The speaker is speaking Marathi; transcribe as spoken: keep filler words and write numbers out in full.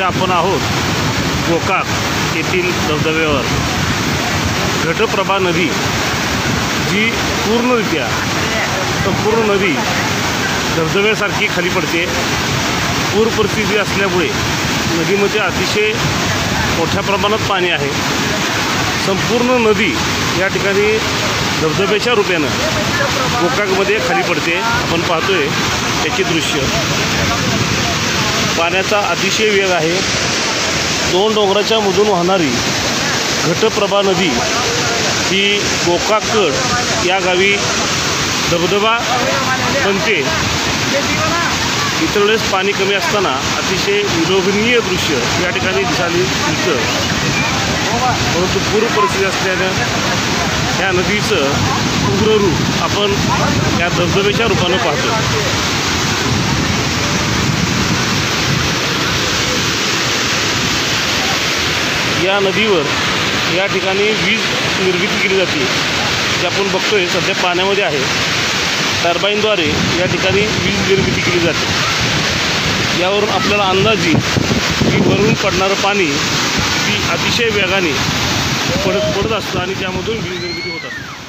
सध्या आपण आहोत गोकाक येथील धबधब्यावर। घटप्रभा नदी जी पूर्णरित्या संपूर्ण नदी धबधब्यासारखी खाली पडते। पूर परिस्थिती असल्यामुळे नदीमध्ये अतिशय मोठ्या प्रमाणात पाणी आहे। संपूर्ण नदी या ठिकाणी धबधब्याच्या रूपाने गोकाकमध्ये खाली पडते। आपण पाहतोय त्याचे दृश्य। पाण्याचा अतिशय वेग आहे। दोन डोंगराच्या मधून वाहणारी घटप्रभा नदी ही गोकाककड या गावी धबधबा बनते। इतर वेळेस पाणी कमी असताना अतिशय विलोभनीय दृश्य या ठिकाणी दिसायला मिळतं। परंतु पूर परिस्थिती असल्यानं या नदीचं उग्र रूप आपण या धबधब्याच्या रूपानं पाहतो। या नदीवर या ठिकाणी वीज निर्मिती केली जाते, जी आपण बघतोय सध्या पाण्यामध्ये आहे। टर्बाईनद्वारे या ठिकाणी वीज निर्मिती केली जाते। यावरून आपल्याला अंदाज येईल की वरून पडणारं पाणी ती अतिशय वेगाने पडत पडत असतं आणि त्यामधून वीज निर्मिती होत असते।